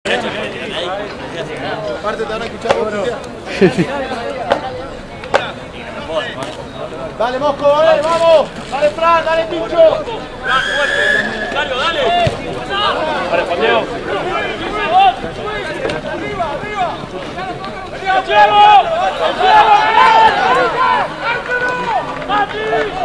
Aparte te van a escuchar vos. Dale, Mosco, vamos. Dale, Fran, dale, Pincho. Fran, fuerte. Dario, dale. Vale, Mateo. Arriba, arriba. ¡El cielo! ¡El cielo! ¡Mati!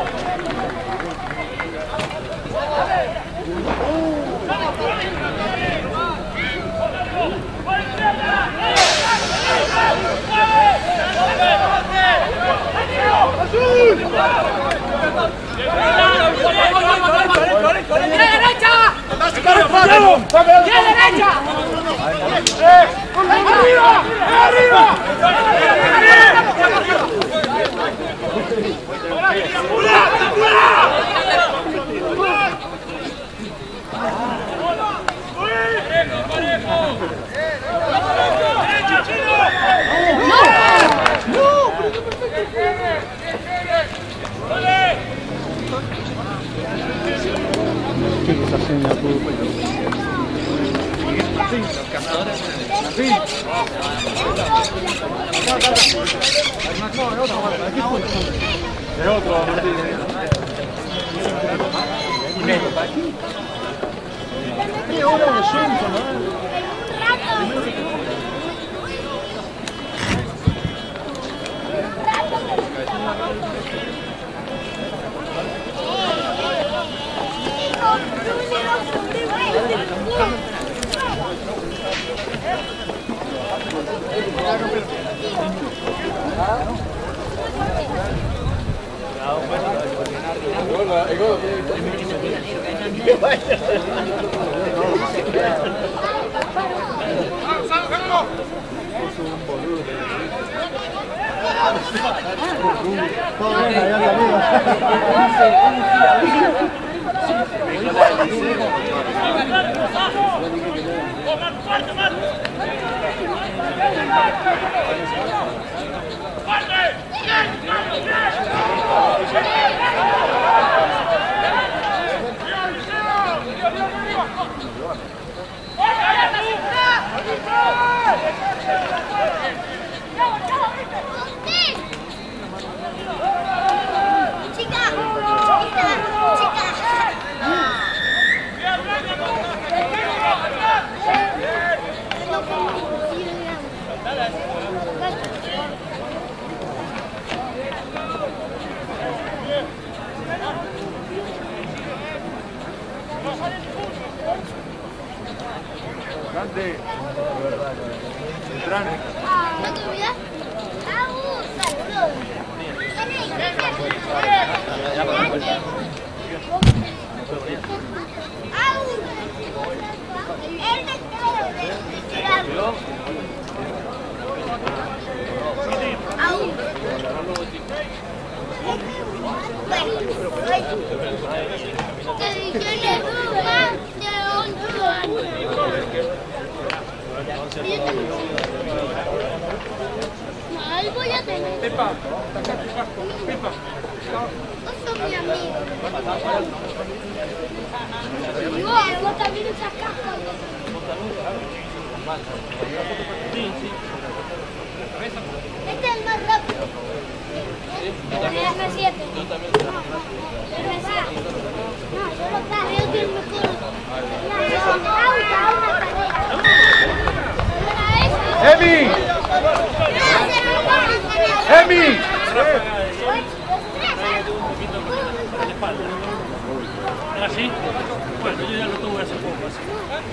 ¿Así? Bueno, yo ya lo tuve hace poco, así.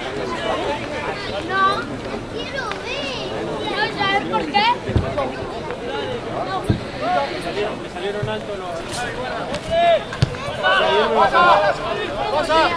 No, quiero ver. ¿No sabes por qué? Me salieron altos los... ¡Pasa!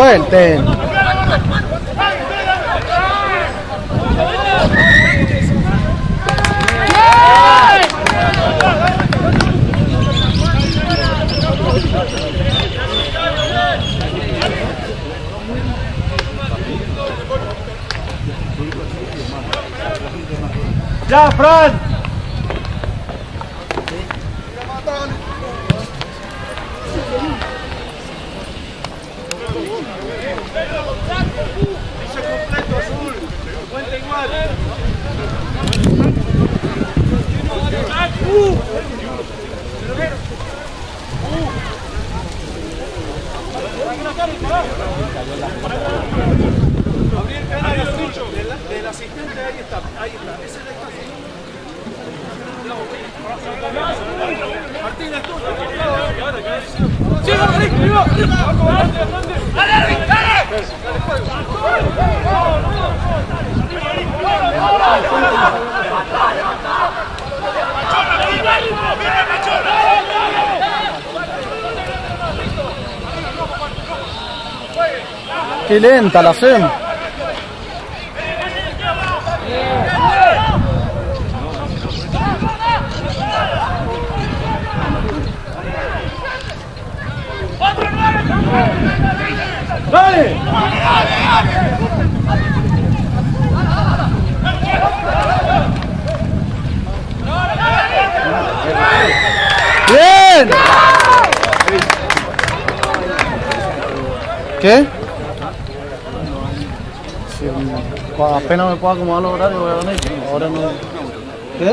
Suelten. ¡Ya, Fran! Dice completo, azul. Cuenta igual. Abrí el canal del asistente, ahí está. Ahí está. Ese es el espacio. Martín, es tuyo. ¡Sí, Martín! ¡Viva! ¡Dale, Rick! ¡Dale! Qué lenta la SEM. ¡Dale! ¡Bien! ¿Qué? Si apenas me puedo acomodar los horarios voy a venir. Ahora no. ¿Qué?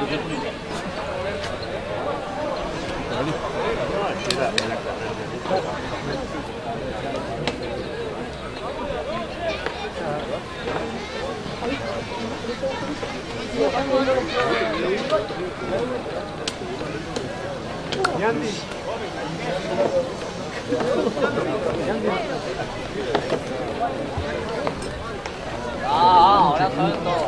Ahora saben todo.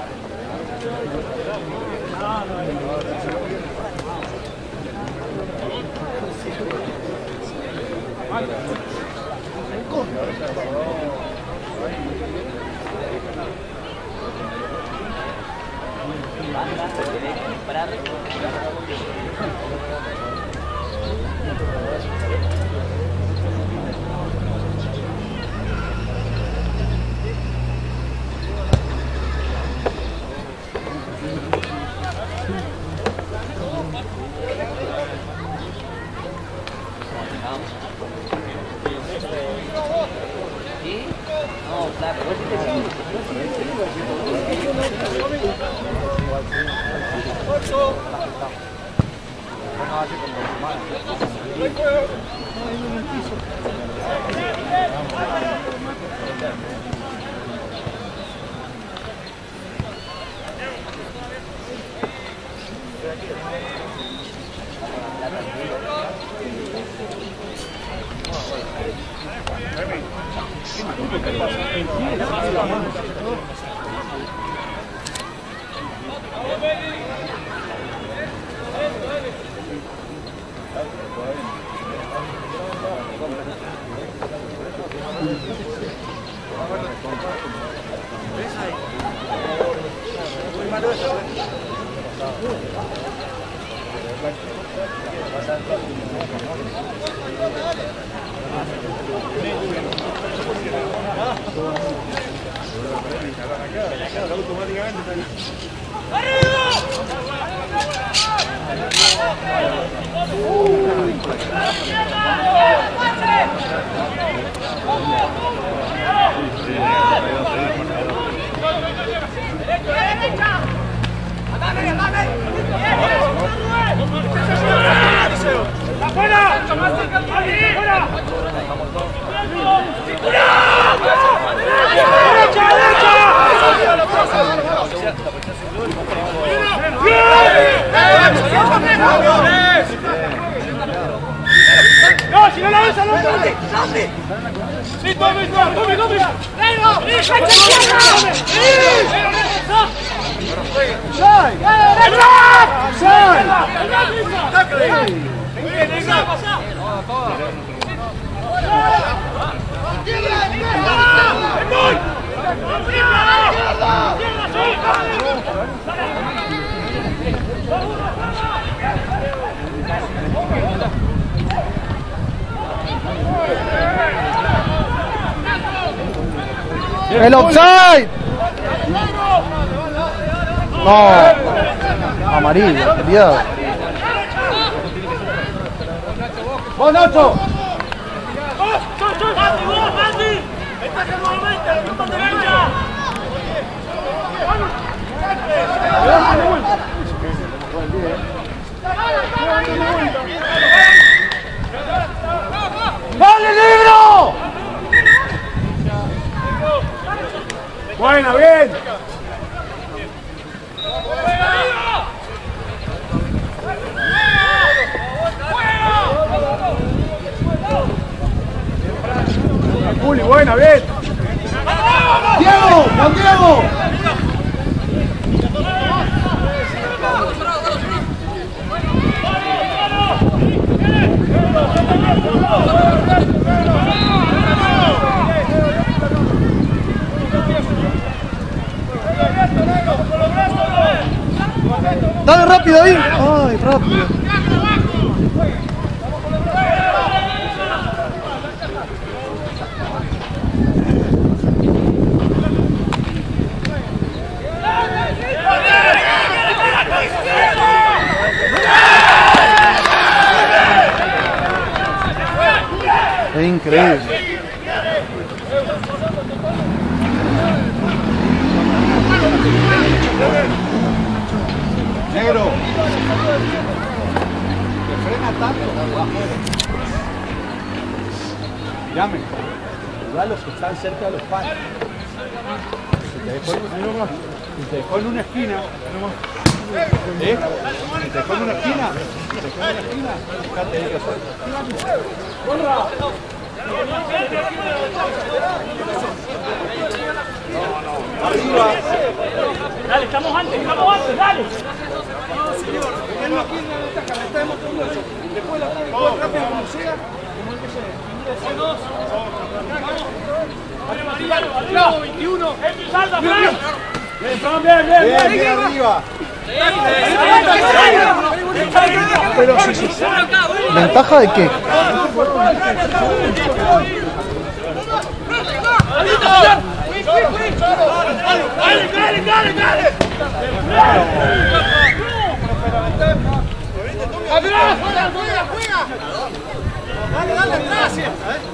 ¡No, si no la ves a los dos! ¡Dame! ¡Sí, tome! ¡Venga! ¡Sai! ¡Sai! ¡El offside! No. Amarilla, cuidado. ¡Vos, Nacho! ¡Dale, negro! Buena, bien. Juli, buena, bien. Diego, Juan Diego. Dale rápido ahí. Ay, rápido. Es increíble. Negro. Me frena tanto. Llame. Ayuda a los que están cerca de los palos. Si te dejó en una esquina. ¿Eh? Si te dejó en una esquina. Fíjate ahí que hacer. Arriba. Dale, estamos antes, dale. Después la rápido como sea. Arriba, 21. Salta, Bien, arriba. Pero sí. ¿Ventaja de qué? Dale. ¡Atrás! ¡Juega! Dale, gracias.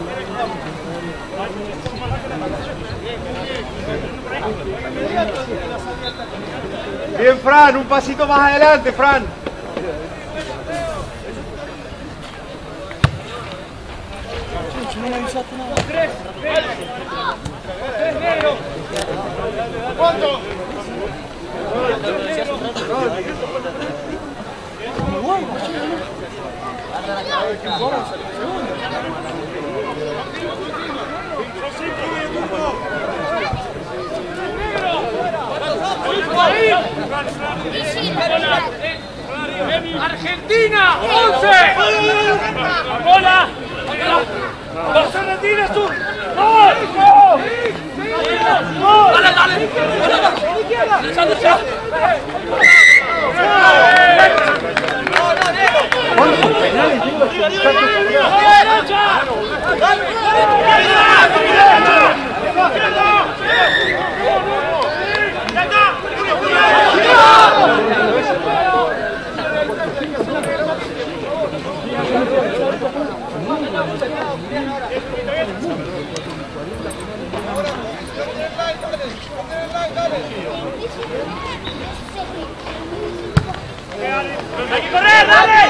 Bien, Fran, un pasito más adelante, Fran. Tres negros. ¿Cuánto? Argentina, 11. Hola. No se retires tú. ¡No! Dale. ¡Hay que correr, dale!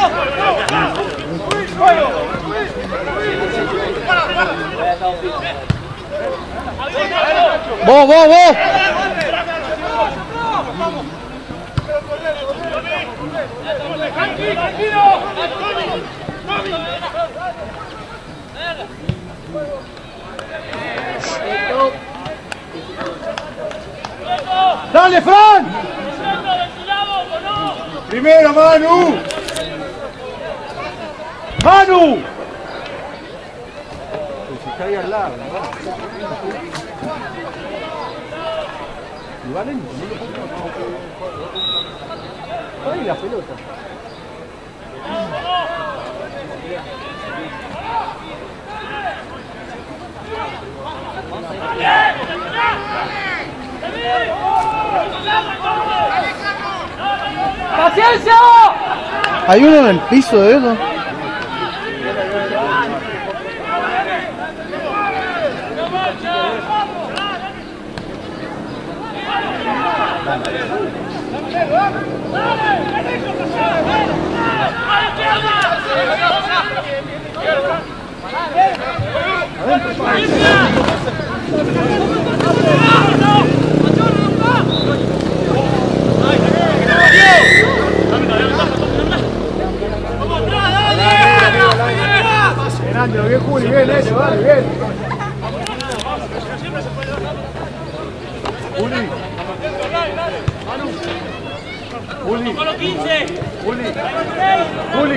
¡Vos! ¡Tranquilo! ¡Dale, Fran! Primero, Manu. Se está ahí al lado, ¿no? Igual ahí la pelota. ¡Paciencia! Hay uno en el piso de eso. Fernando, bien Juli, bien eso, vale, bien. Juli. Juli. Con los 15. Juli. Juli.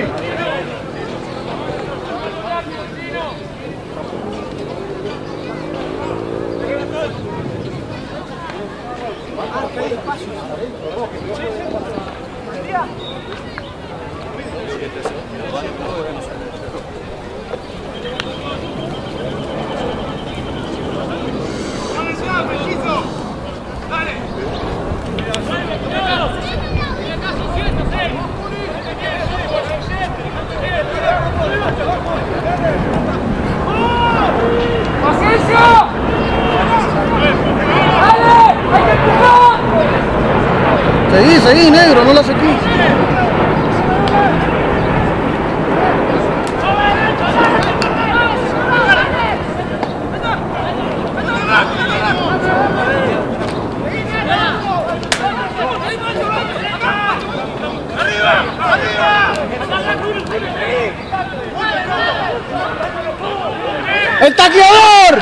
Seguí, negro, no la saquís. ¡El taqueador!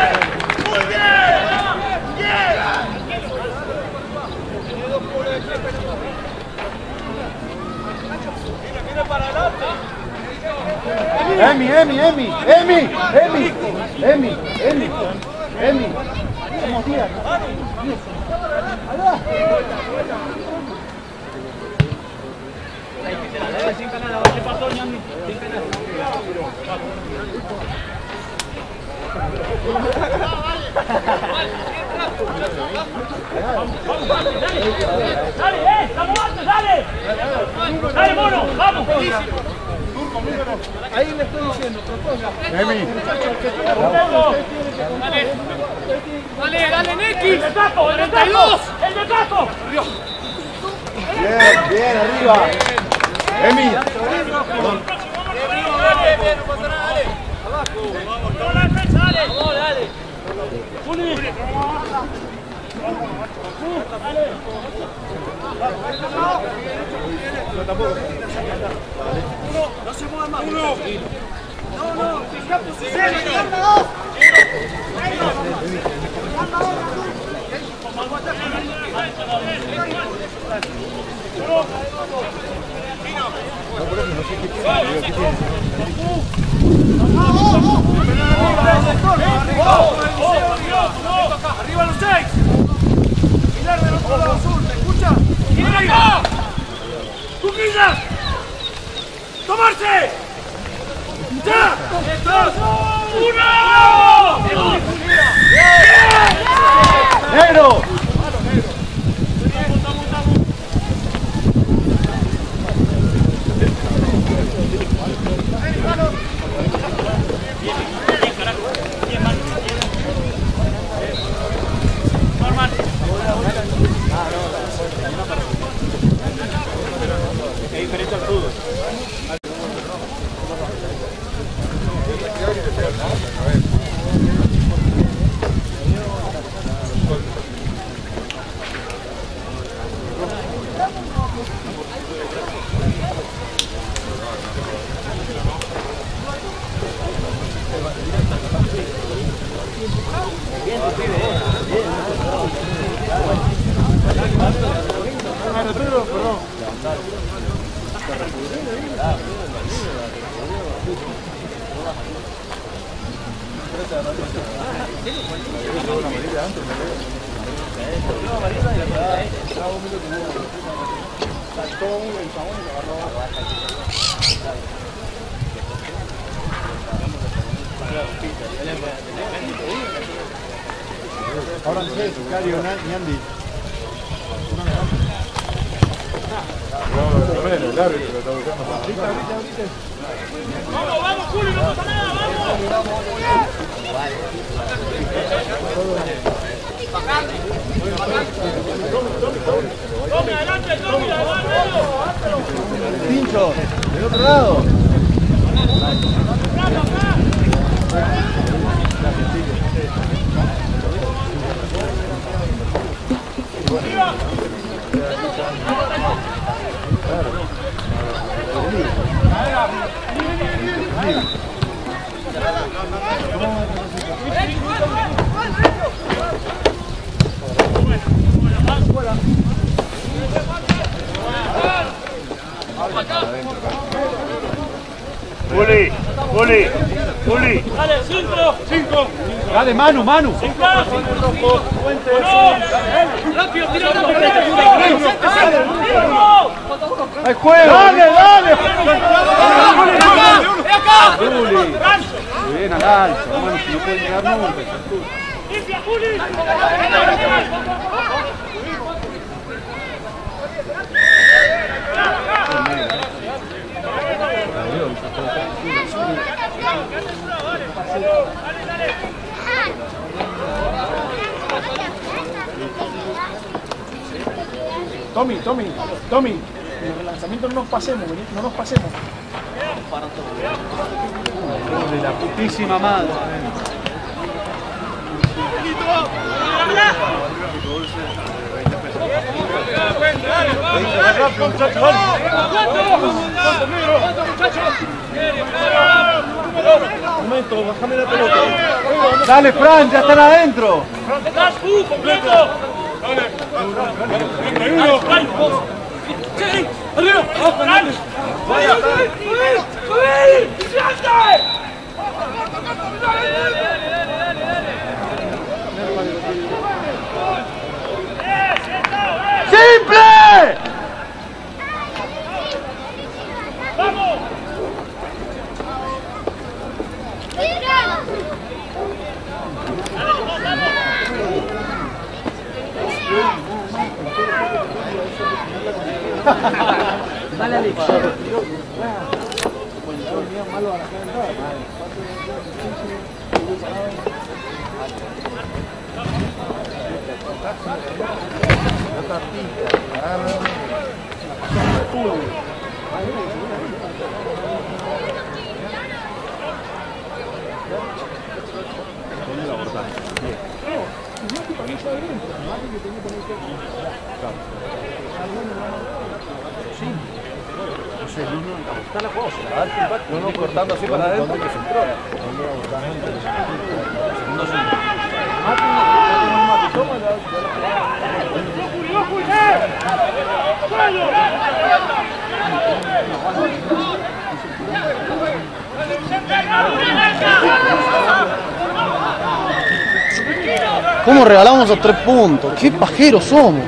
Emi. Vamos, tía. Dale, estamos altos, dale. Dale, mono, vamos. Ahí le estoy diciendo, proponga. Emi. Dale, Neki. El de taco, el de taco. El de taco. Bien, arriba. Emi. Bien, no pasa nada, dale. Abajo. Vamos, la defensa, dale. Vamos, dale. Juli. Dale. No se mueva más. No, fijate, arriba los 6. Mirar del otro lado sur, ¿me escucha? ¡Arriba! ¡Cuquillas! ¡Tomarse! ¡Ya! ¡2! ¡1! ¡Negro! Ahora no sé, Cario, Ñandi. Bueno, el árbitro lo está buscando. Vamos, vamos, Juli, no pasa nada, vamos. Tommy, adelante, Tommy, adelante. Pincho, del otro lado. Juli, Juli, Juli. Dale, 5. Dale, Manu, Manu. Rápido, tira rápido. ¡Hay juego! ¡Dale, dale! Juli. Bien al alto, hermano, si no pueden llegar nunca. Limpia, Juli. Tommy, en el relanzamiento no nos pasemos, no nos pasemos. De la putísima madre. Un momento, bájame la pelota. Dale, Fran, ya están adentro. ¡Estás completo! ¡Arriba! ¡Vaya! ¡Simple! ¡Vamos! Dale, Alex. Está la cosa, la da el feedback, no cortando así para adentro que se entró. ¿Cómo regalamos los 3 puntos? ¡Qué pajeros somos!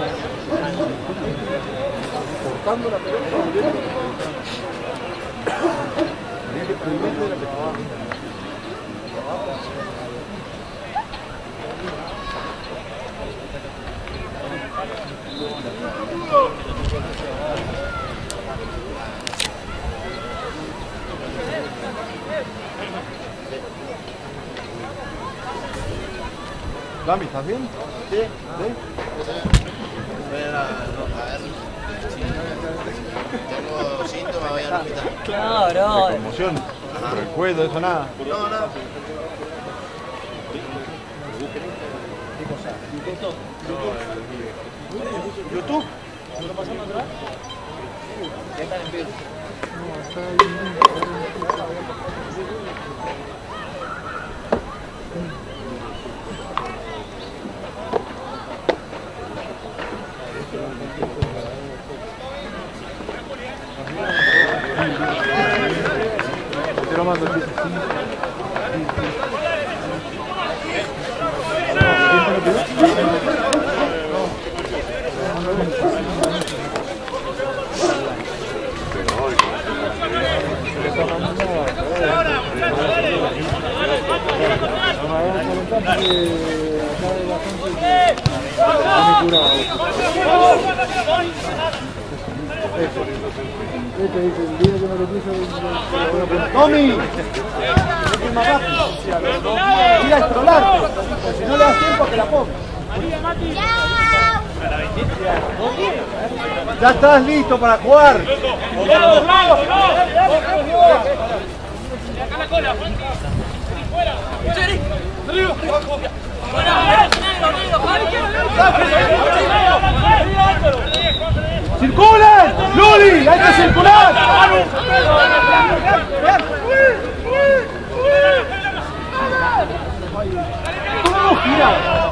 Dami, ¿estás bien? Sí. Tengo síntomas, voy al hospital. Claro. Conmoción. Por el cuello, eso nada. No, nada. ¿YouTube? Te lo mando, sí. ¡Tommy! Es más rápido. Tira a estrolar. Si no le das tiempo, que la ponga. Ya estás listo para jugar. ¡Circulen! ¡Luli! ¡Hay que circular! ¿Cómo gira?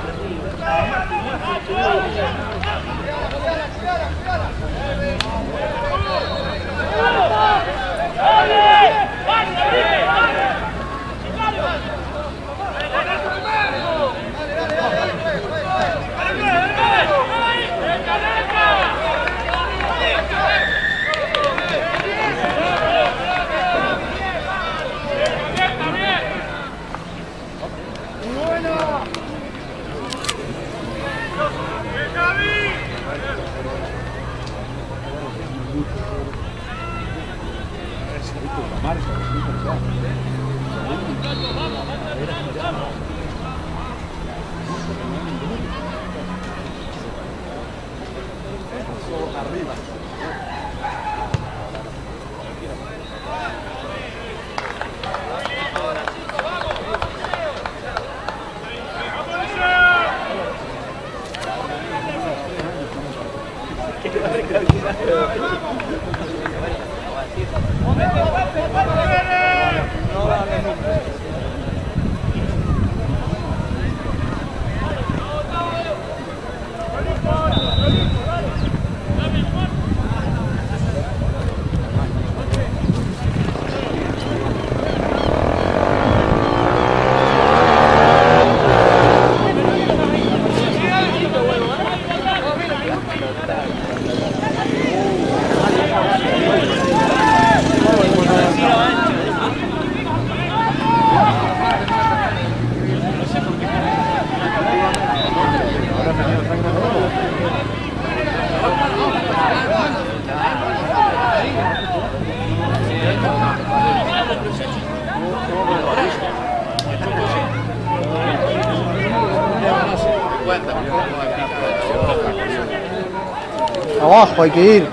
Abajo hay que ir.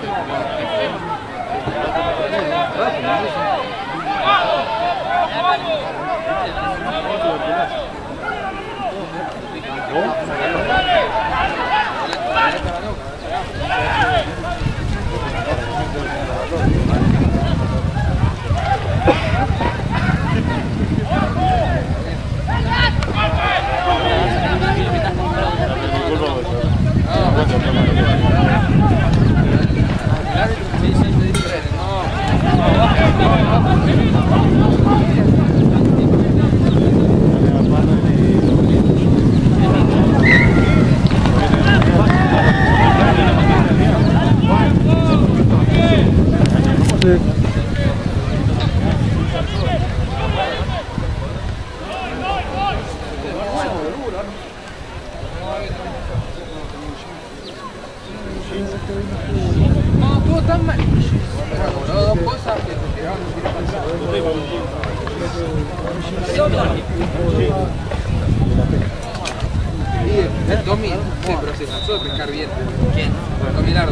El Tommy, sí, pero se cansó de pescar bien. ¿Quién? Tommy Lardo.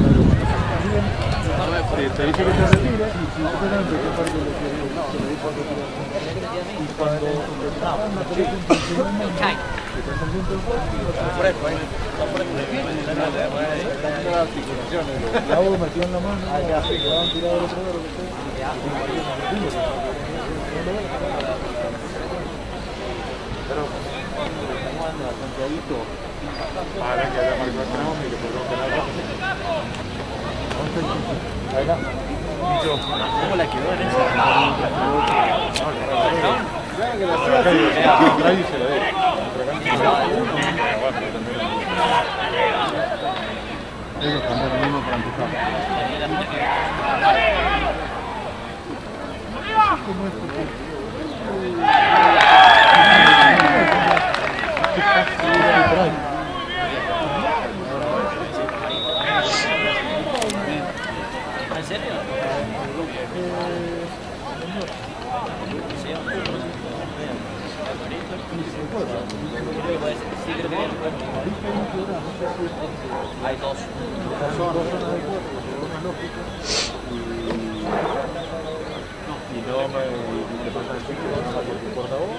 Te dice que se retira. Lago metió en la mano. Van tirado el otro dedo. Pero jugando bastante adito. Para que haya marcado el nombre y que podemos ganar. ¿Cómo la quedó en esa? Que la hacía y se la dé. Ellos cambian lo mismo para empujar. ¿Cómo es? Hay dos. Y no me pasa el sitio, no me importa vos.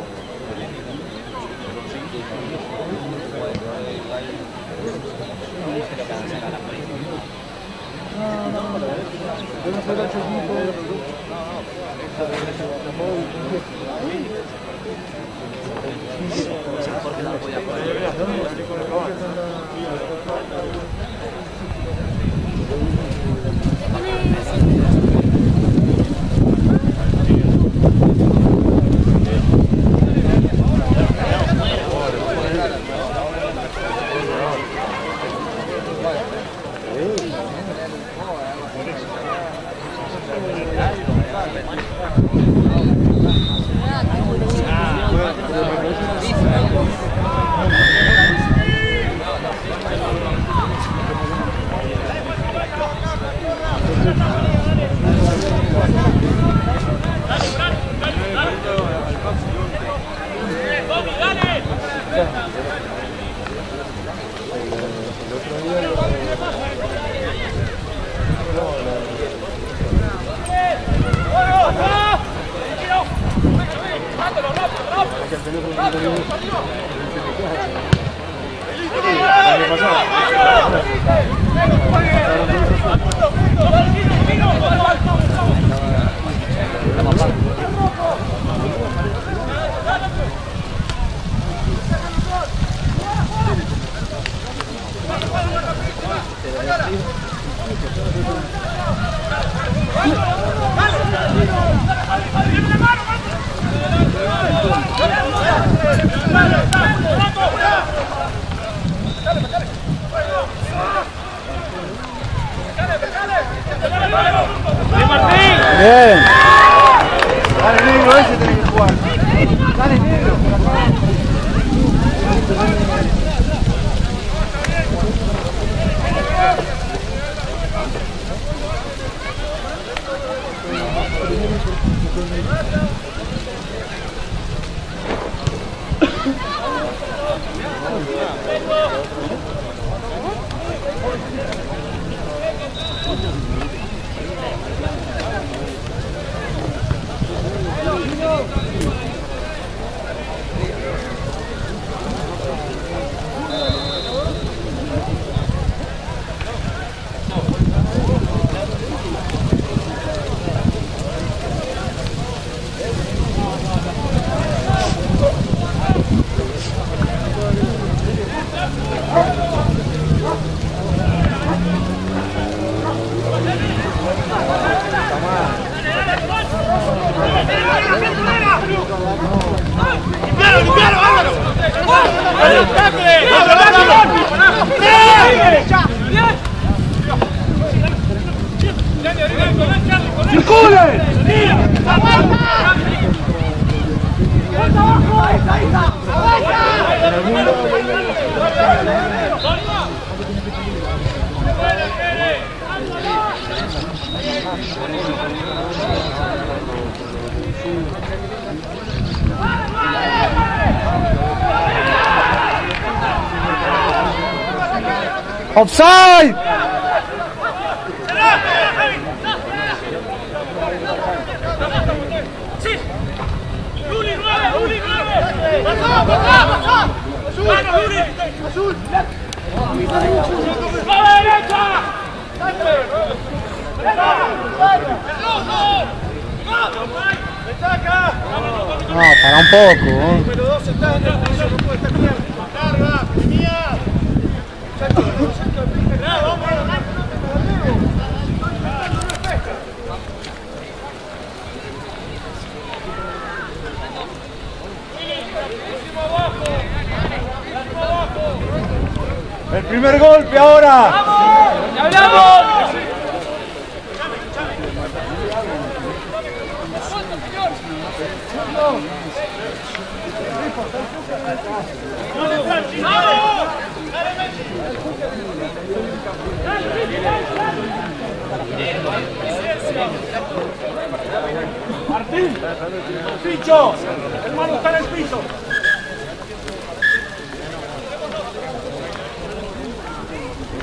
Bien. Dale, negro, ese tenés que jugar. Dale, negro. ¡Offside! ¡Luli 9! ¡Luli 9! ¡Pasá! ¡Vamos, Luli! ¡Azul! ¡Va derecha! No, para un poco. Número 2 está en el piso, no puede estar bien. ¡Carga! ¡Mía! El primer golpe ahora. ¡Vamos! ¡Ya hablamos! Martín, Picho, hermano está en el piso.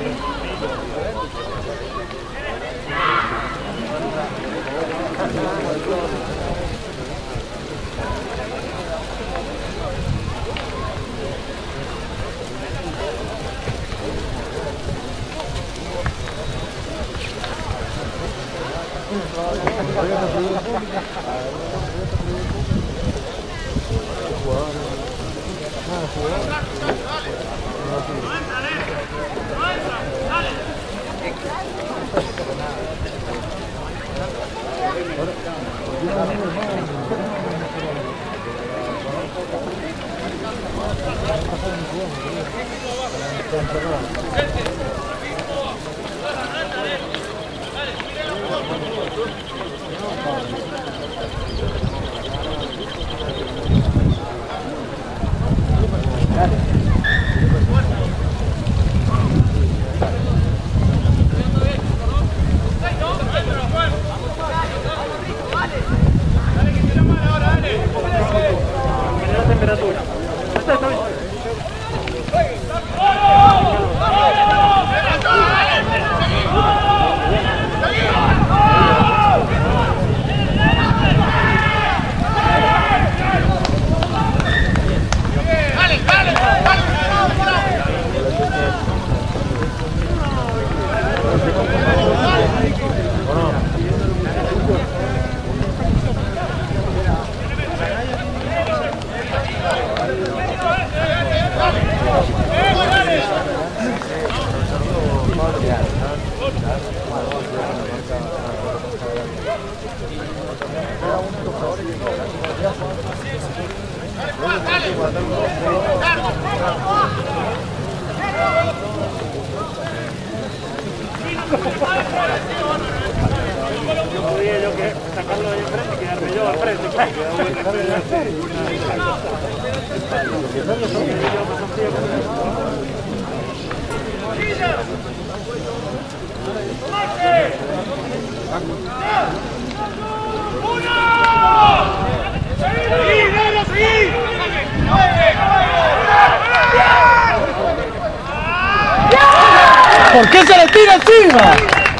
Yo que sacarlo ahí enfrente y quedarme yo al frente. ¿Por qué se le tira encima?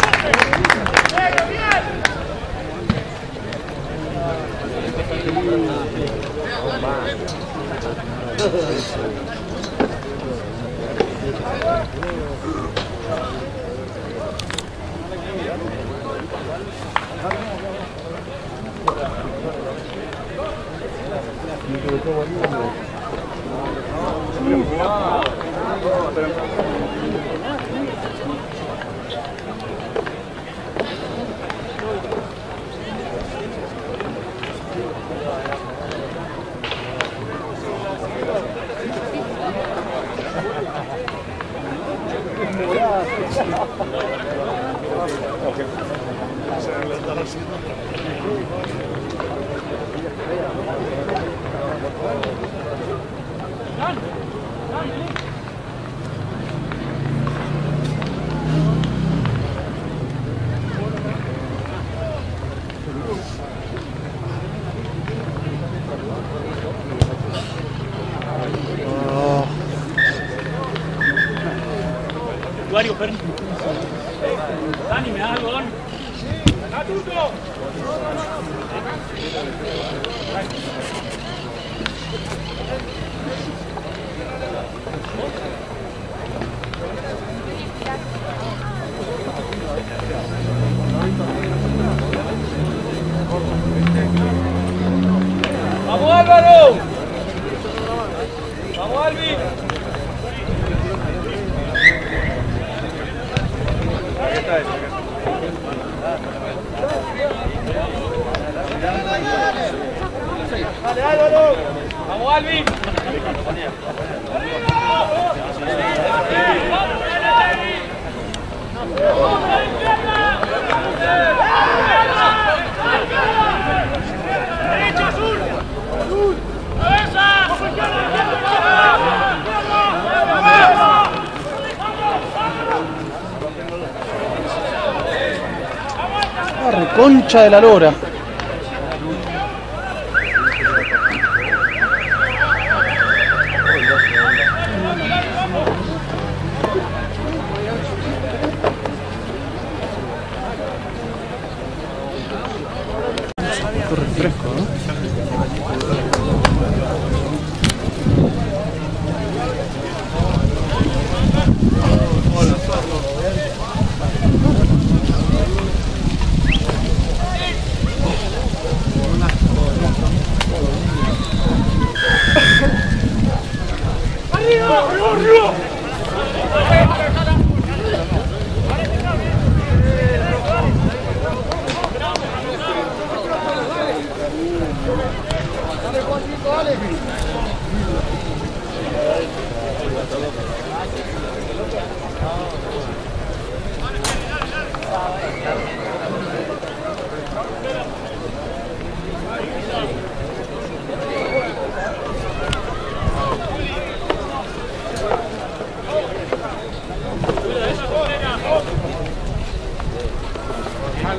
Usuario, Dani, ¿me das algo, Dani? ¡Acá, Turco! ¡Vamos, Álvaro! ¡Vamos, Alvin! ¡Dale, Álvaro! ¡Vamos, Alvin! ¡Derecha, azul! ¡Cabeza! La reconcha de la lora.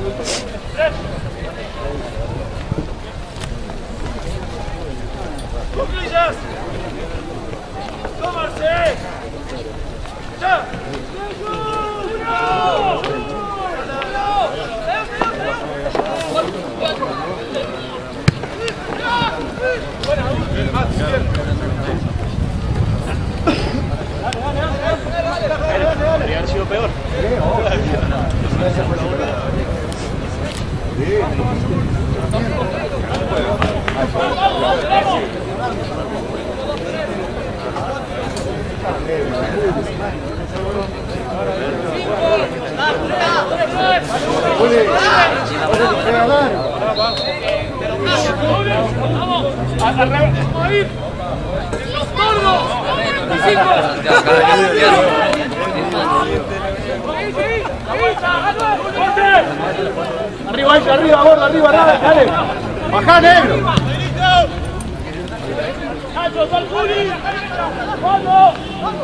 ¡Cuclillas! ¡Tomarse! ¡Ya! Podría haber sido peor. Arriba, arriba, gordo, arriba, dale. Bajá, negro. ¡Nacho, sal Juli! ¡Vamos!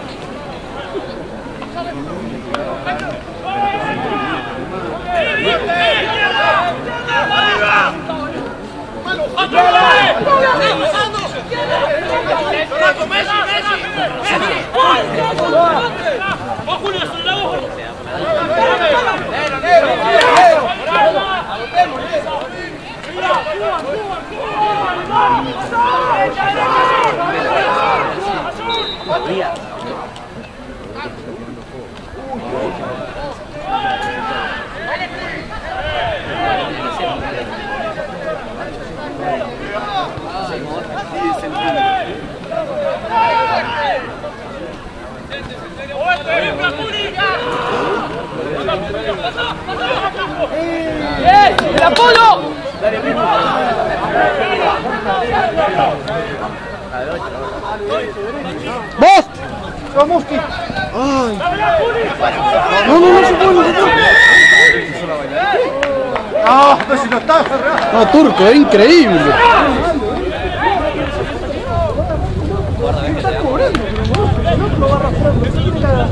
¡El Apolo! ¡Vos! ¡Vamos, que! ¡Ay! No se puede, ¡ah! Pero si no está cerrado. No, Turco, es increíble. Está cobrando, pero el otro lo va arrastrando.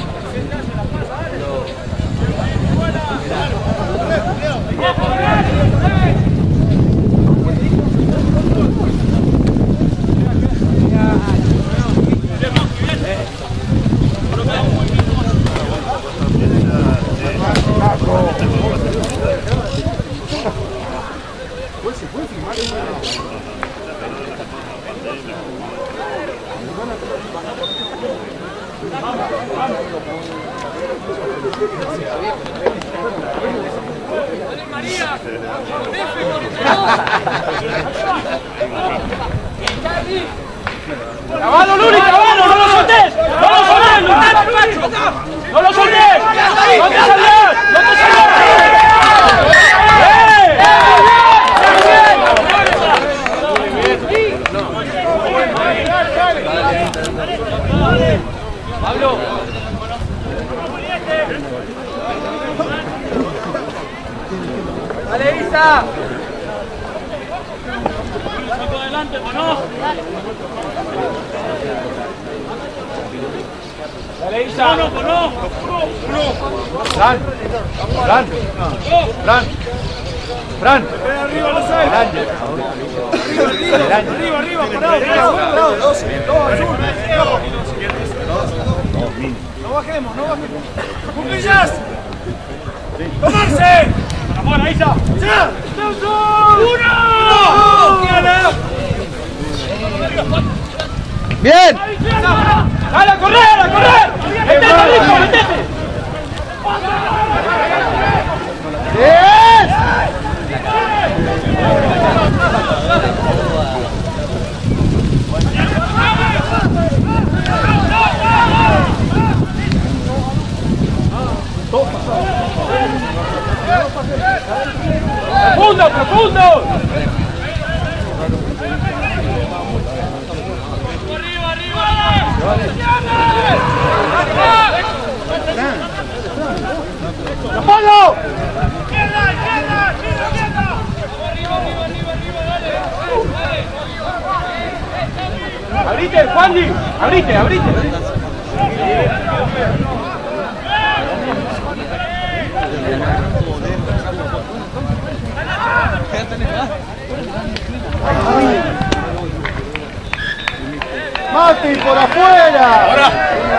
¡Caballo, Luli, caballo! ¡No lo soltés! ¡No lo soltés! ¡No lo soltés! ¡No te salgas! ¡No te salgas! ¡Pablo! ¡Dale, Isa! ¡Saco adelante, ¿no? Dale, Isa. ¡No! Fran. Arriba, los seis. Arriba, parado. No bajemos. ¡Cuclillas! ¡Tomarse! ¡Afuera, Isa! ¡Ya! ¡Uno! ¡Bien! ¡Dale, a correr! ¡Metete, Rico, metete! ¡Profundo! ¡Apolo! ¡Izquierda! ¡Abrite, Juandi! ¡Abrite! Mati, por afuera.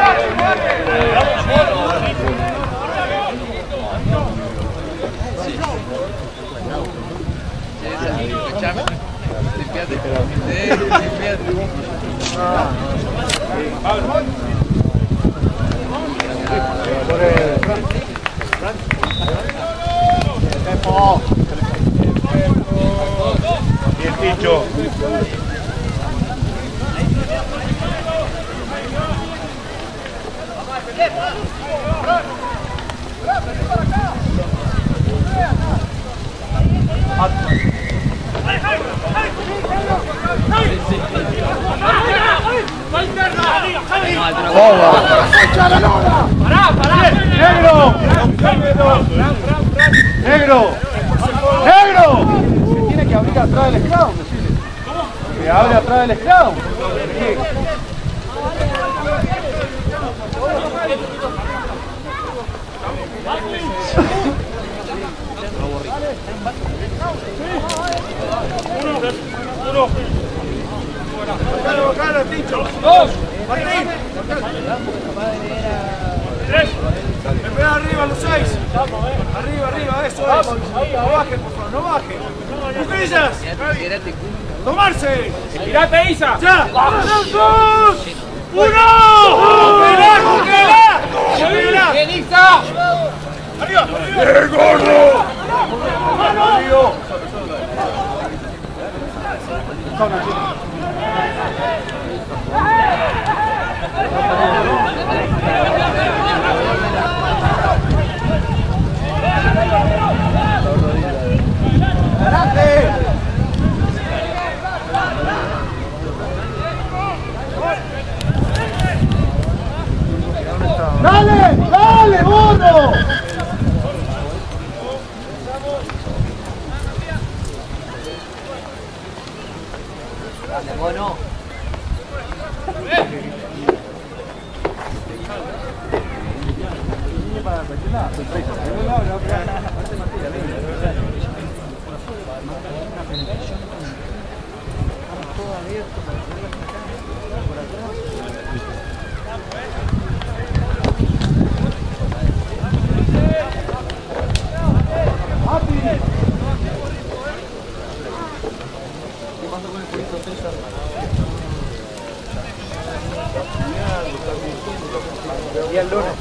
Bien dicho. ¡Negro! ¡Negro! ¡Negro! Se tiene que abrir atrás del scrum, decirle. Que abre atrás del scrum. Bacano, Tincho. 2. Martín. 3. Me pega arriba los 6. Arriba, eso es. No bajen, por favor, no bajen. ¡Cuclillas! ¡Tomarse! ¡Tirate, Isa! ¡Ya! ¡2! ¡1! ¡Cógela! ¡Bien, Isa! ¡Arriba! ¡El gordo! ¡Dale! ¡Dale, burro! Dale, mono. Y el lunes.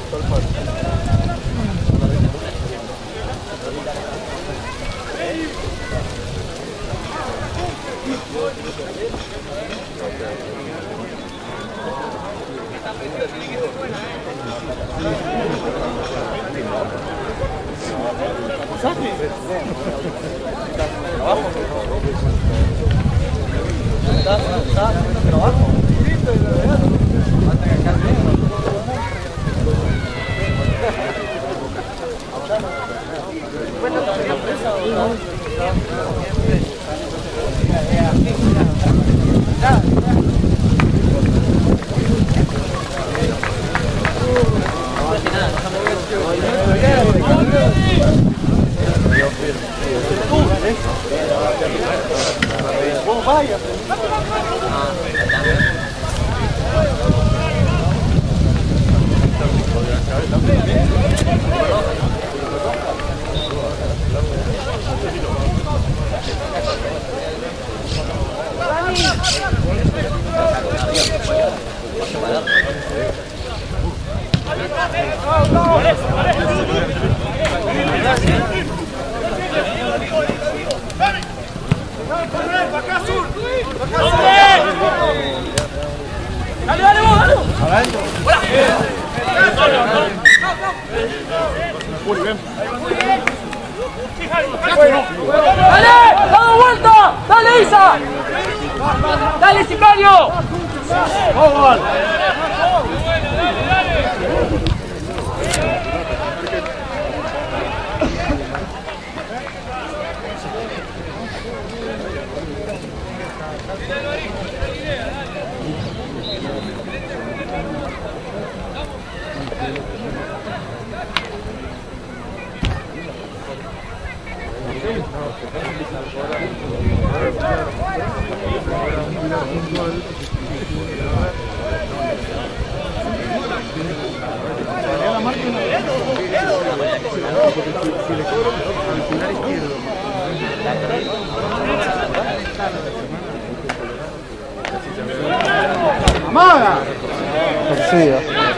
¡Dale! ¡Dado vuelta! ¡Dale, Isa! ¡Dale, Sicario! ¡Gol! ¡Amaga! Torcida.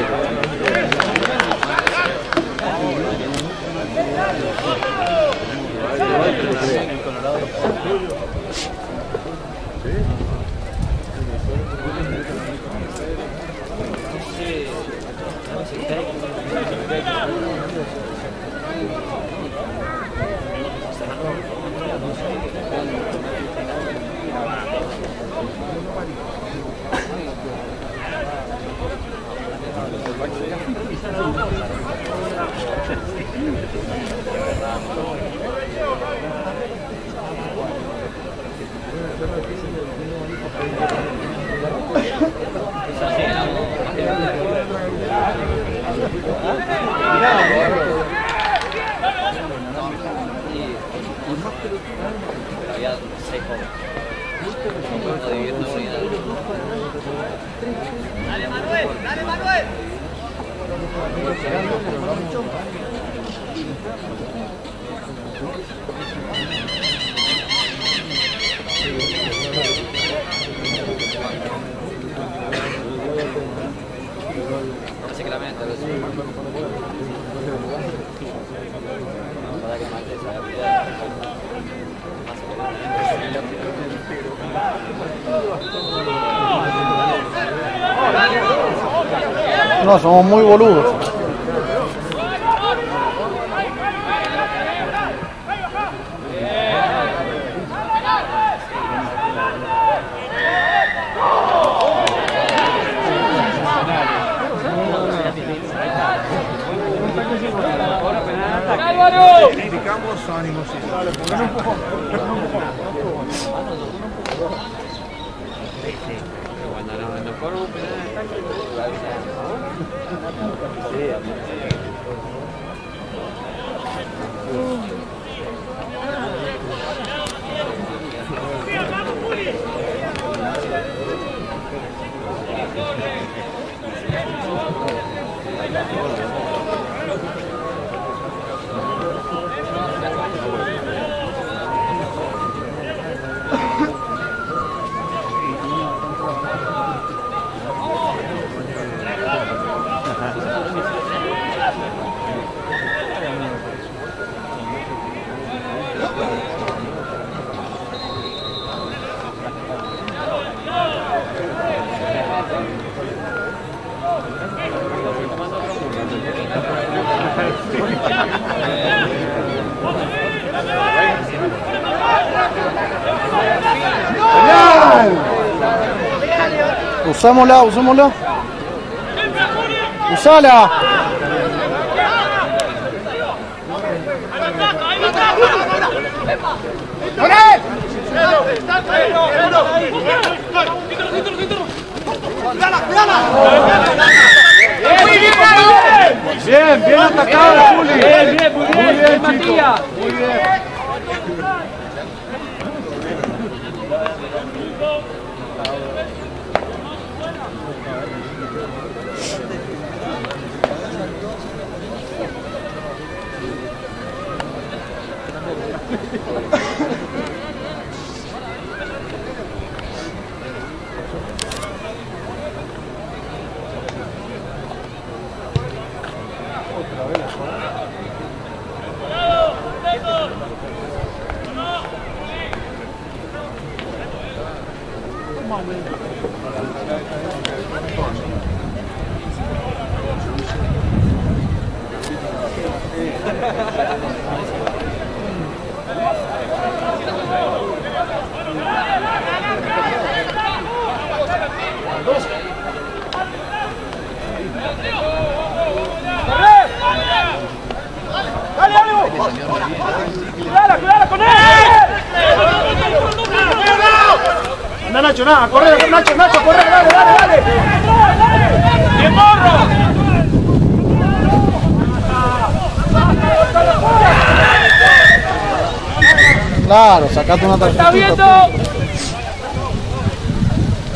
Dale Manuel, dale Manuel. Así que la mente, No, somos muy boludos. ¡Álvaro! Indicamos animosidad. Usámosla, usámosla. Usala. Bien, bien atacado, Juli. Bien, muy bien, Bien, Matías. chicos. Muy bien. ¡Cuidado con él! Anda Nacho, nada, corre, Nacho, corre, dale. ¡Bien, morro! Claro, sacate una tarjeta. ¡Está viendo!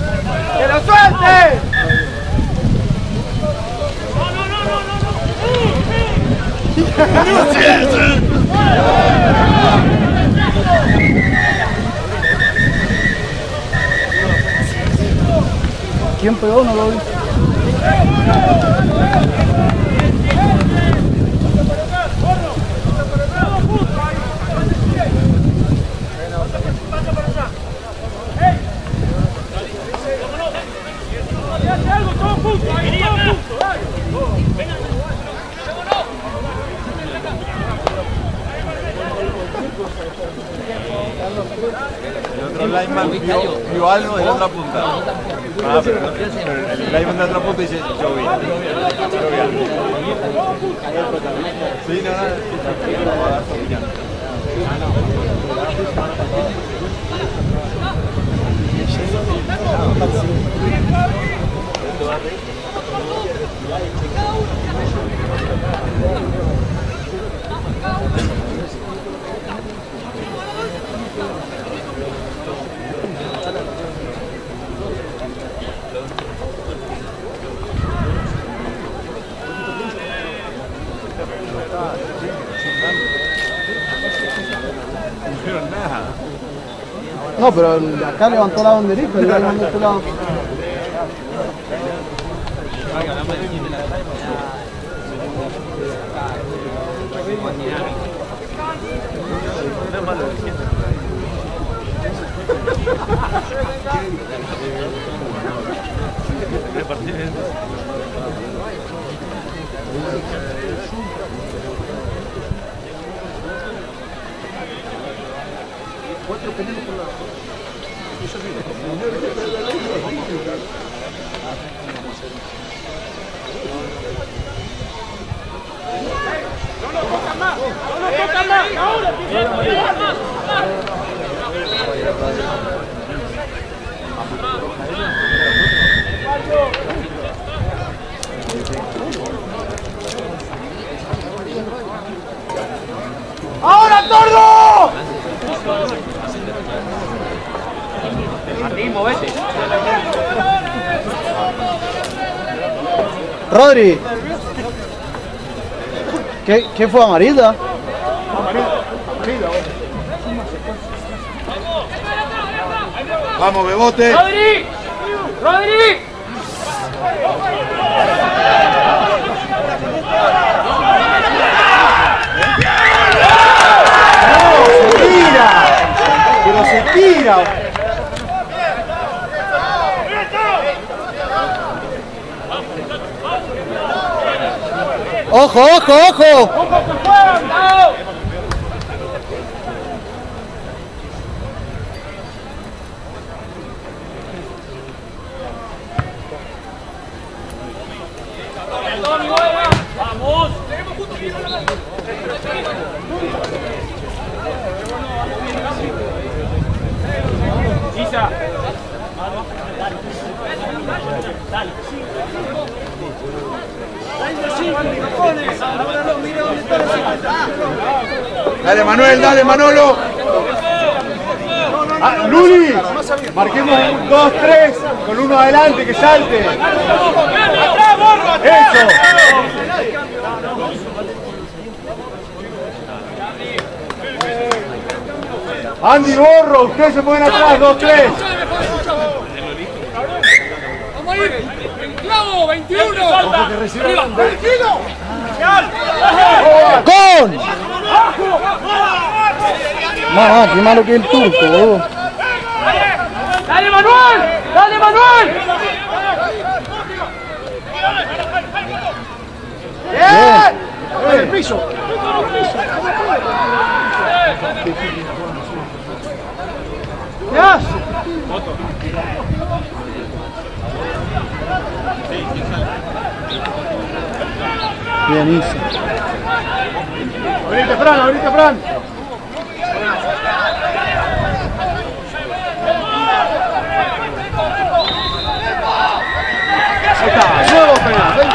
¡Que lo suelte! ¡No! ¿Quién pegó? No lo vi. El otro lineman vio algo de la otra punta. Ah, pero el lineman de la otra punta dice, yo vi algo. Sí, No, pero acá levantó la banderita, el lineman de este lado. ¡Ahora, Tordo! Martín, movete. Rodri. ¿Qué fue amarilla? Vamos, Bebote. ¡Rodri! ¡Rodri! Pero se tira. ¡Ojo, ojo, ojo! ¡Vamos! Isa. Dale. Dale, Manuel, dale, Manolo. Ah, Luli, marquemos 1, 2, 3, con uno adelante que salte. Eso. Andy, Borro, ustedes se ponen atrás, 2, 3. ¡Vamos a ir! ¡Clavo! ¡21! ¡Con! Mamá, qué malo que es el turco, boludo. ¡Dale, Manuel! ¡Dale, Manuel! Bien. ¡En el piso! ¿Qué hace? Bien, Isa. ¡Abrite, Fran! ¡Abrite, Fran! Ahí está, nuevo penal.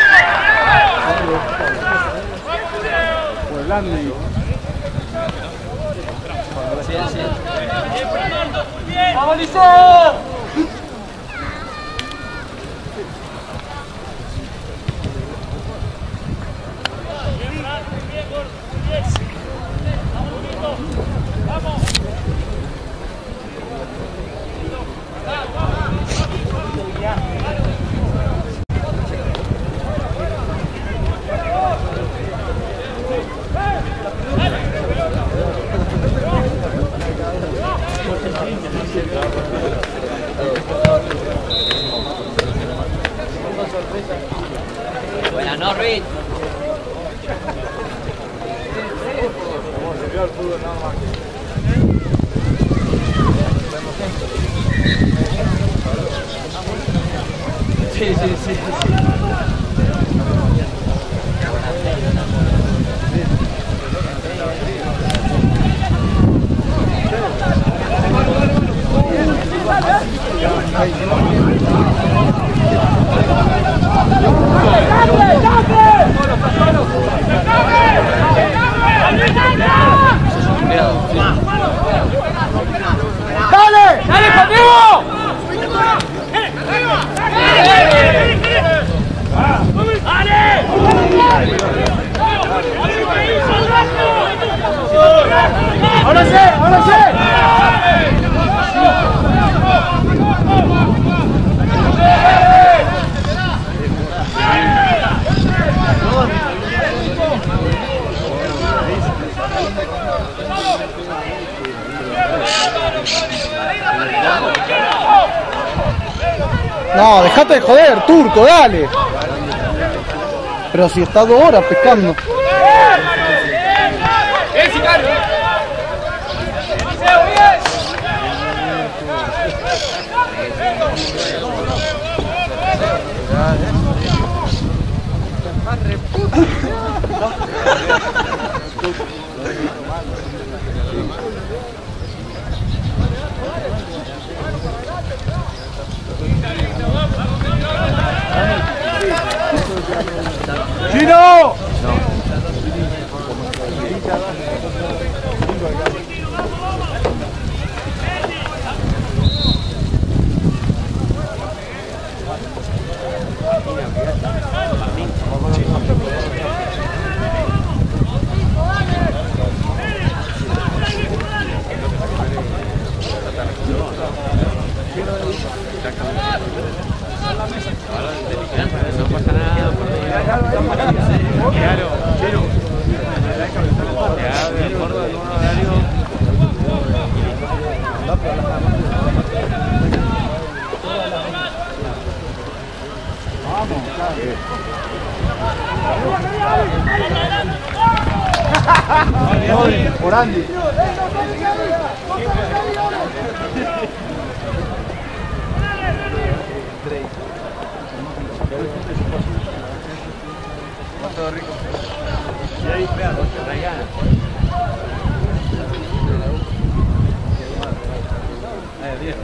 Por el Andy. ¡Vamos, Lizo! Buena, Norris. Sí. ¡Dale! ¡Dale conmigo! ¡Ahora sí! ¡Ahora sí! No, dejate de joder, Turco, dale. Pero si está 2 horas pescando. ¡Chino! Por Andy. Todo rico. Y ahí, vean, Rayana. Ahí, 10.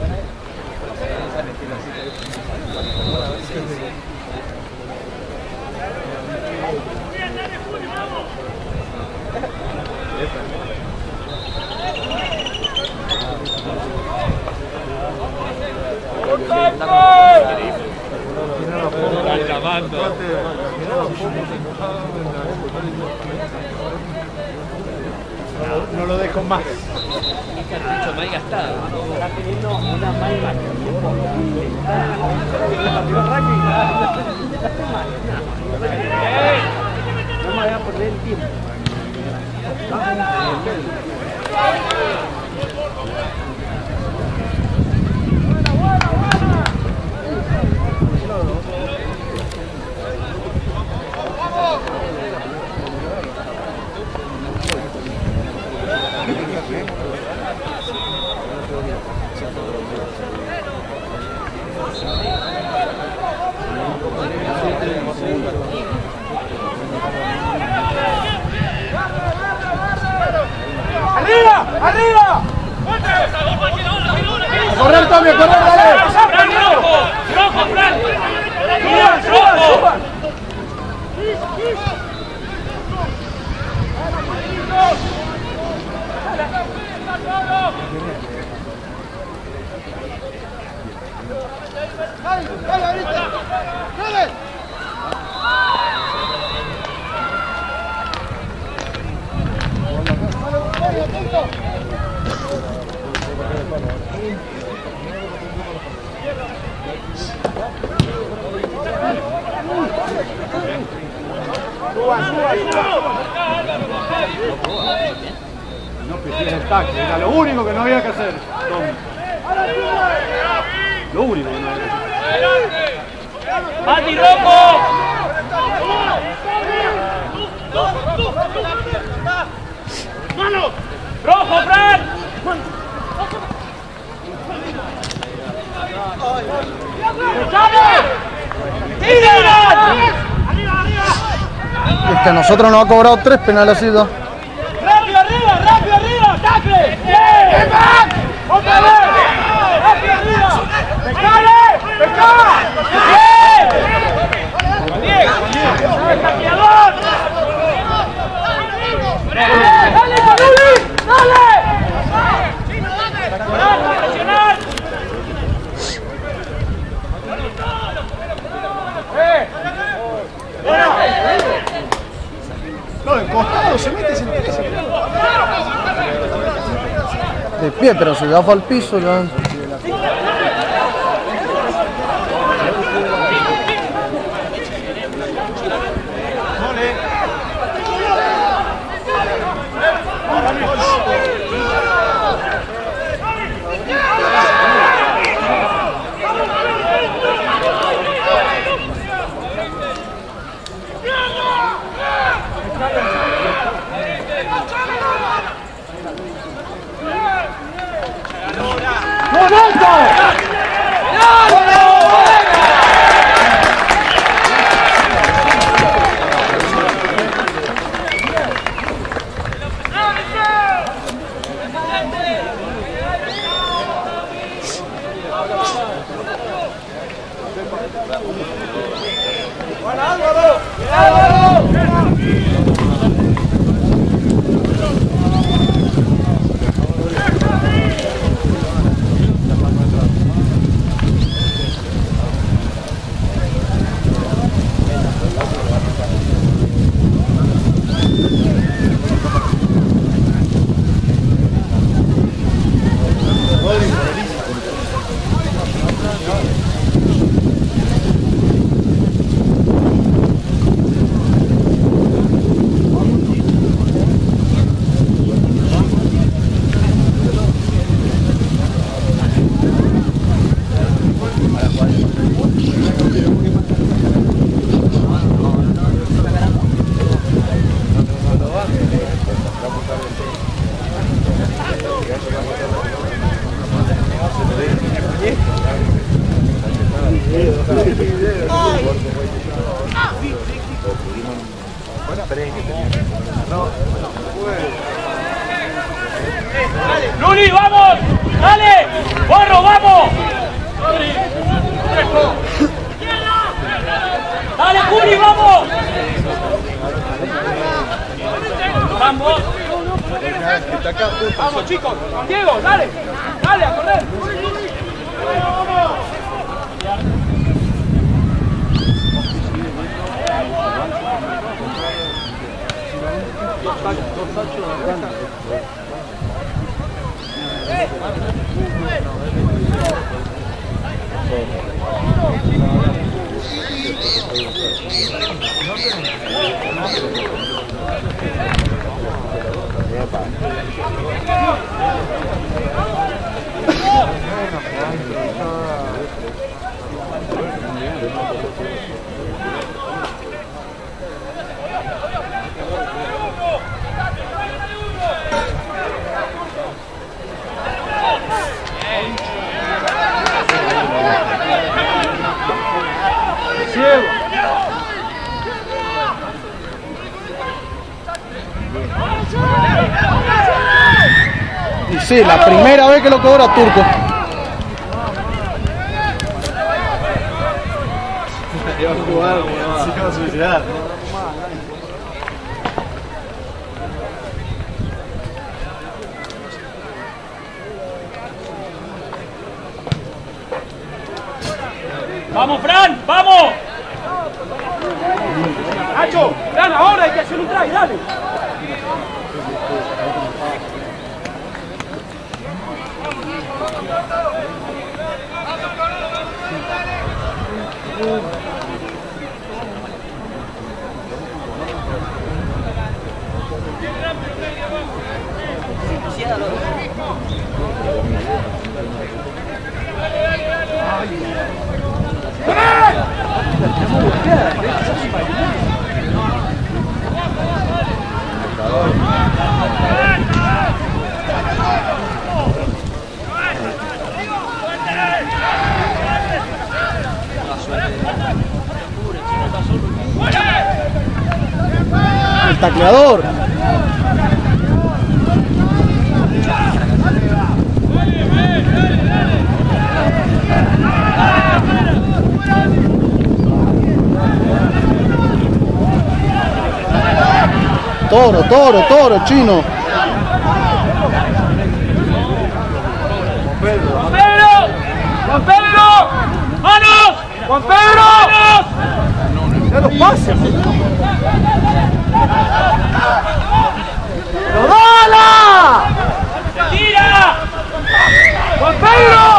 No lo dejo más. Mucho más gastado. Está teniendo una mala. No me voy a perder el tiempo. ¡Arriba! ¡Arriba! ¡A correr, Tommy! ¡A correr, dale! ¡Rojo, Fran! ¡Rojo! ¡Dale, ahorita! ¡Dale! No pifies el tackle, era lo único que no había que hacer. Lo único que no había que hacer. ¡Mati Rocco! ¡Mano! ¡Rojo, Fran! Es que a nosotros nos ha cobrado 3 penales así. ¡Rápido arriba! ¡Rápido arriba! ¡Tacle! ¡Bien! ¡Otra vez! ¡Rápido arriba! ¡Pescale! ¡Pescale! ¡Bien! ¡El taqueador! ¡Dale, Coluli! ¡Dale! ¡Presionar! No, en costado se mete sin pie. De pie, pero si da al piso ya. ¡Luli, vamos! ¡Dale! ¡Borro, vamos! ¡Dale, Juli, vamos! ¡Vamos! ¡Vamos, chicos! ¡Diego, dale! ¡Dale, a correr! ¡Vamos! Y sí, la primera vez que lo cobra Turco. Iba a jugar, se iba a suicidar. ¡Vamos, Fran! ¡Vamos! ¡Nacho! ¡Fran, ahora hay que hacer un try! ¡Dale! El tacleador. Toro, toro, toro, chino. ¡Juan Pedro! ¡Juan Pedro! ¡Manos! ¡Juan Pedro! ¡Manos! ¡Ya lo pasa! ¡Lo dala! ¡Tira! ¡Juan Pedro!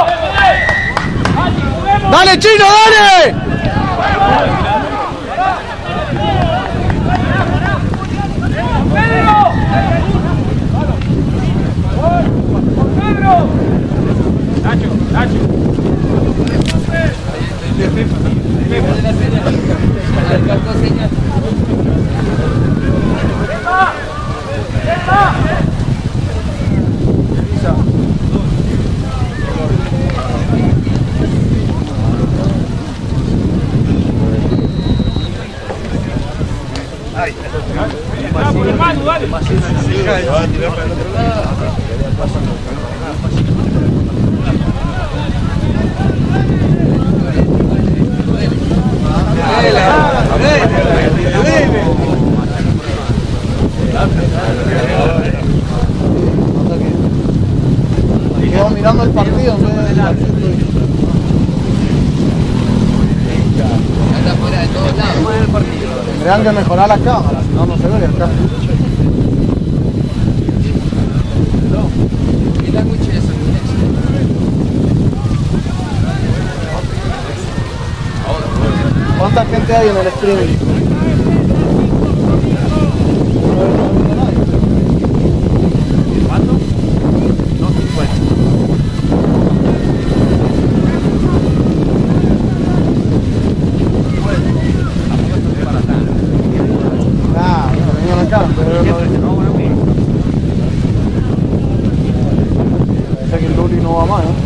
¡Dale, chino, dale! Nacho, Nacho. Hermano, dale. Quedo mirando el partido en vez de Anda fuera de todos lados. tendrían que mejorar las cámaras, si no, no se ve acá. ¿Qué language es eso? ¿Cuánta gente hay en el streaming? Parece que el Luli no va más, ¿no?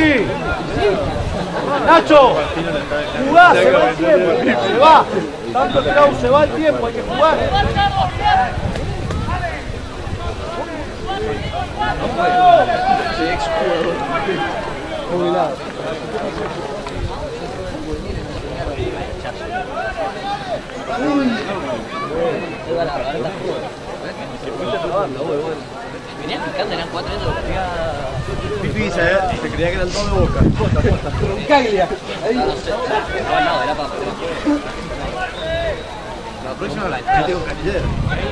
Santi! Nacho, jugá, se va el tiempo, se va. Tanto Clau, se va el tiempo, hay que jugar. Jubilado. Venía picando, eran 4 metros. Difícil, se creía que era el 2 de Boca. Caglia. No, era para. La próxima la tengo canillero.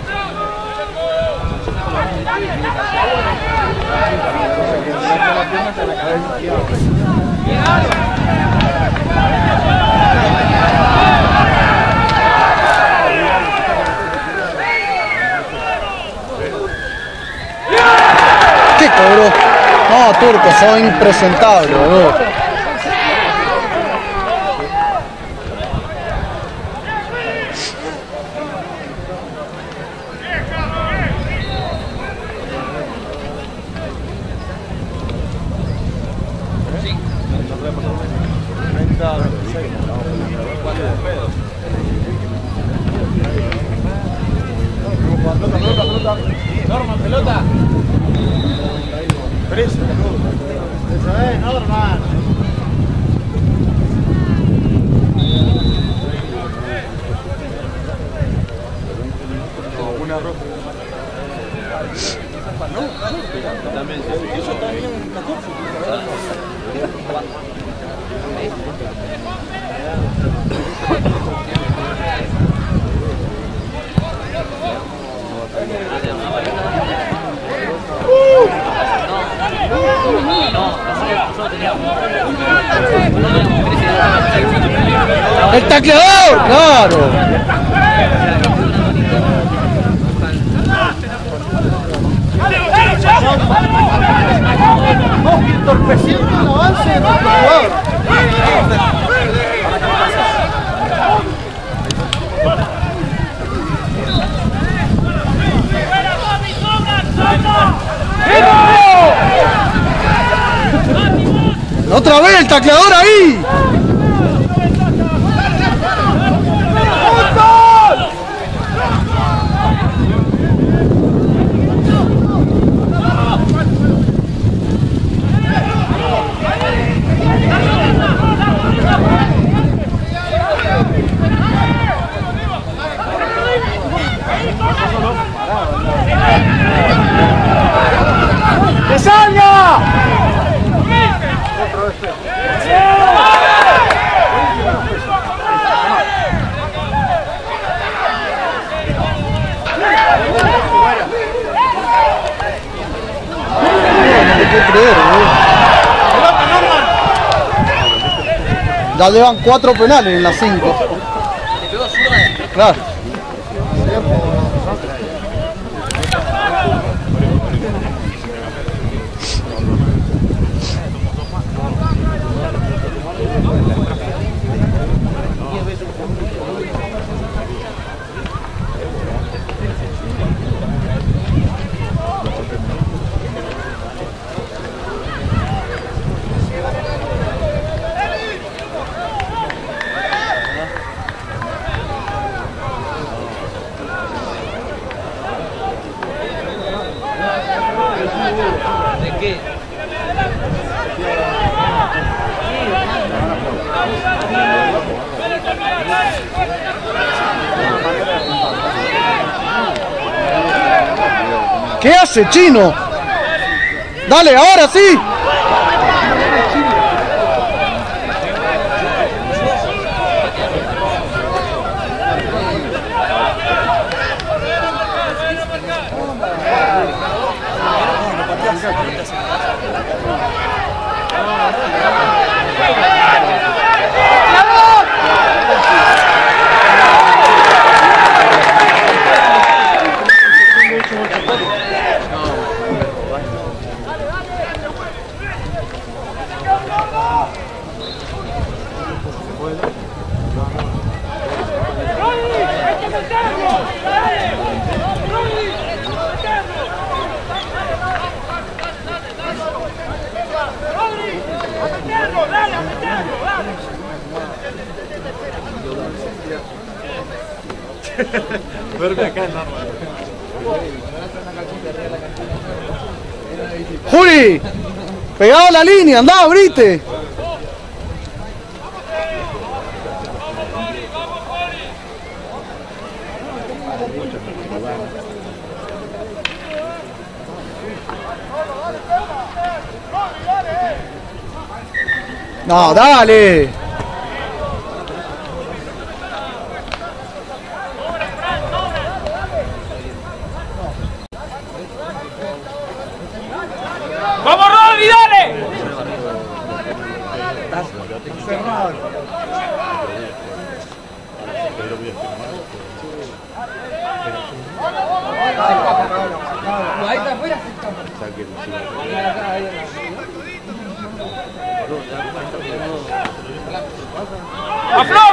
¿Qué cobró? No, Turco, sos impresentable, boludo. Norman, pelota. Presa. Esa es, Norman. Una roja. No, también. Eso también en 14. ¡El tacleador! ¡Claro! Mosqui entorpeciendo el avance de nuestro jugador. ¡Otra vez el tacleador ahí! ¡Pesaña! Ya llevan 4 penales en las 5. Claro. ¿De qué? ¿Qué hace, Chino? Dale, ahora sí. Duerme acá en Narva. Juli, pegado a la línea, andá, abrite. No, dale. ¡Vamos, Rodri, dale! Ahí está afuera. ¡A flor!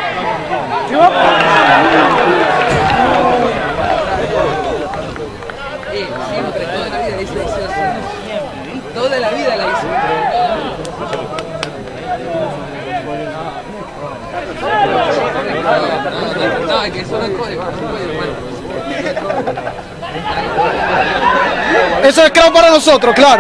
Siempre, toda la vida la hizo así. Toda la vida la hizo. No, es que eso no es código. Eso es creo para nosotros, claro.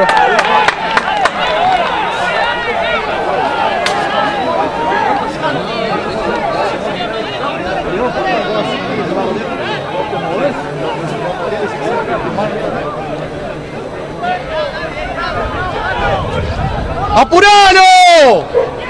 ¡Apuralo!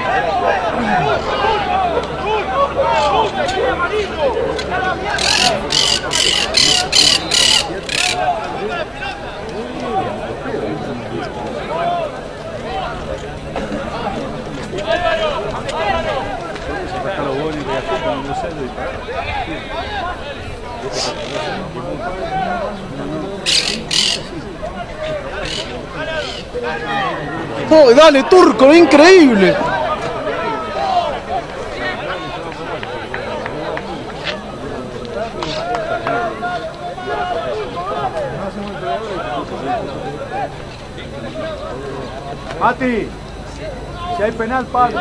¡Oh, dale, Turco! ¡Increíble! Mati, si hay penal, paga.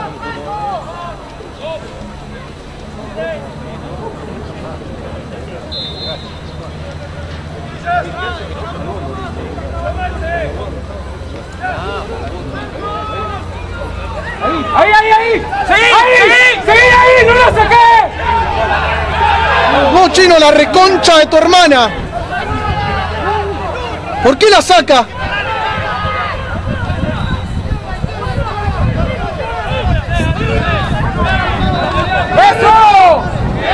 ¡Ahí, ahí, ahí! ¡Seguí! ¡Seguí! ¡Seguí ahí! ¡No lo saqué! No, Chino, la reconcha de tu hermana. ¿Por qué la saca? ¡Eso!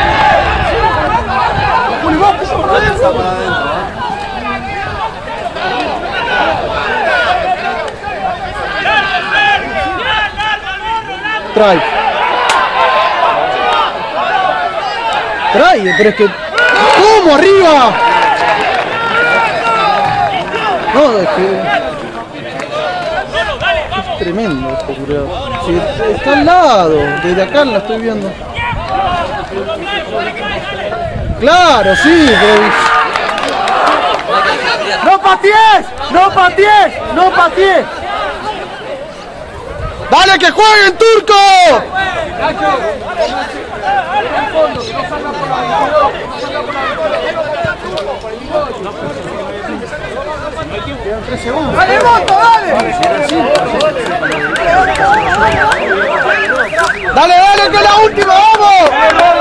Trae. Trae, pero es que... ¿Cómo arriba? No, es que... Es tremendo este curado. Sí, está al lado, desde acá la estoy viendo. Claro, sí, pero... ¡No patees! ¡No patees! ¡No patees! ¡Dale que jueguen, Turco! Quedan 3 segundos. ¡Dale, Moto, dale! ¡Dale, dale, que es la última, vamos!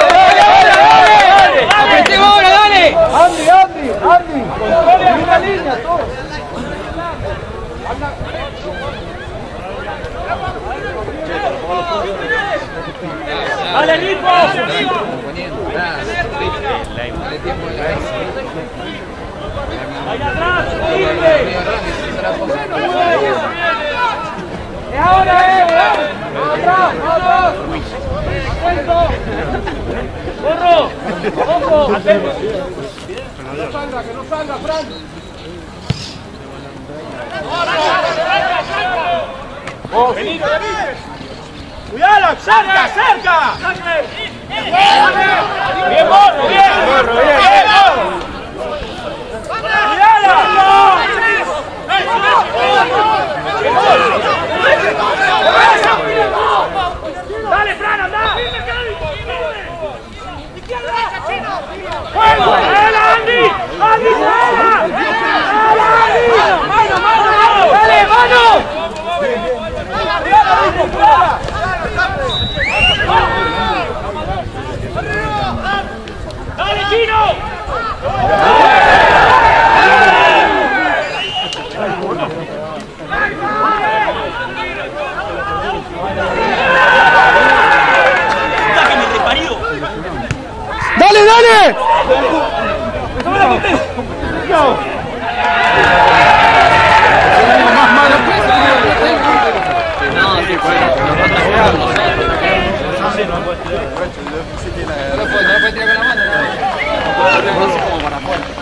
¡Apretemos ahora, dale! Andy. En una línea, todo. ¡Dale, Nico! ¡Ahí atrás! ¡Libre! ¡Es ahora, ¡Atrás! ¡Atrás! ¡Corro! ¡Ojo! ¡Atento! Que no salga, Fran. ¡Vení! ¡Cuidado! ¡Cerca, cerca! ¡Bien, Morro! ¡Bien! ¡Cuidado! ¡Dale, Fran, anda! ¡Izquierda! dale! No lo puede tirar con la mano. No lo puede como para afuera.